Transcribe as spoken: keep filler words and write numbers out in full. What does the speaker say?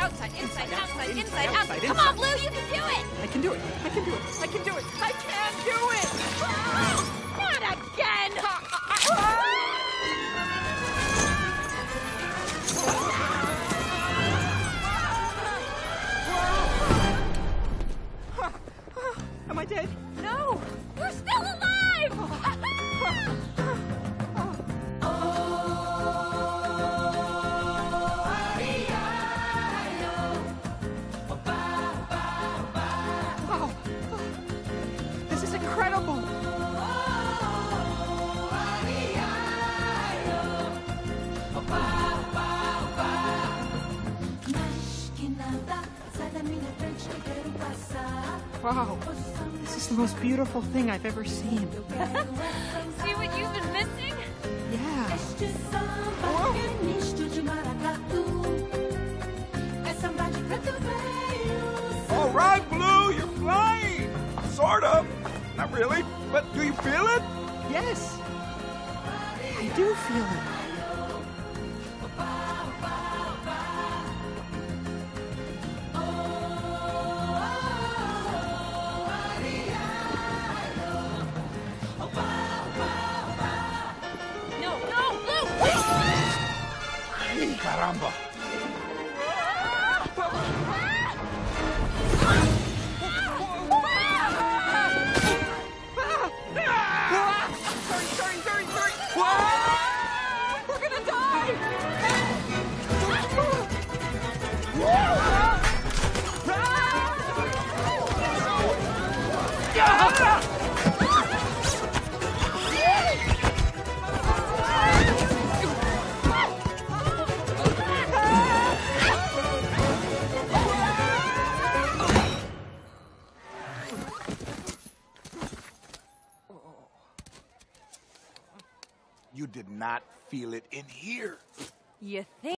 outside, inside, outside, inside, outside. Come inside. on, Blue, you can do it. I can do it. I can do it. I can do it. I can do it. Not again. Am I dead? No, you're still alive. Wow. This is incredible. Wow. This is the most beautiful thing I've ever seen. See what you've been missing? Yeah. All right, Blue, you're flying. Sort of. Not really. But do you feel it? Yes. I do feel it. No, no, Blue. Ay, caramba. Sorry, sorry, sorry, sorry. We're gonna die. You did not feel it in here. You think?